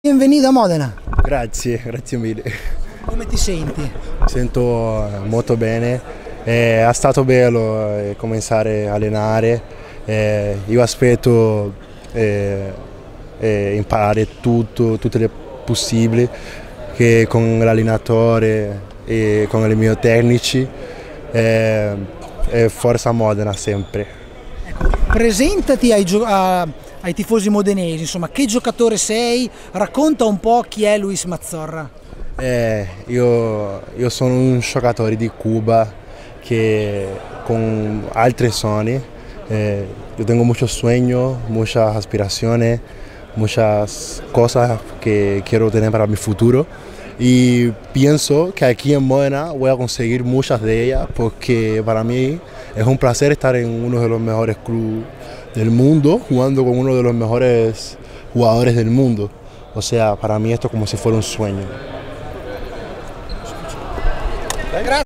Benvenuto a Modena. Grazie mille. Come ti senti? Mi sento molto bene. È stato bello cominciare a allenare. Io aspetto imparare tutte le possibili che con l'allenatore e con i miei tecnici e Forza Modena sempre. Presentati ai tifosi modenesi, insomma, che giocatore sei? Racconta un po' chi è Luis Mazzorra. Io sono un giocatore di Cuba che con altri sogni. Yo tengo muchos sueños, muchas aspiraciones, muchas cosas que quiero tener para mi futuro y pienso que aquí en Modena voy a conseguir muchas de ellas porque para mí es un placer estar en uno de los mejores clubes del mundo, jugando con uno de los mejores jugadores del mundo. O sea, para mí esto es como si fuera un sueño.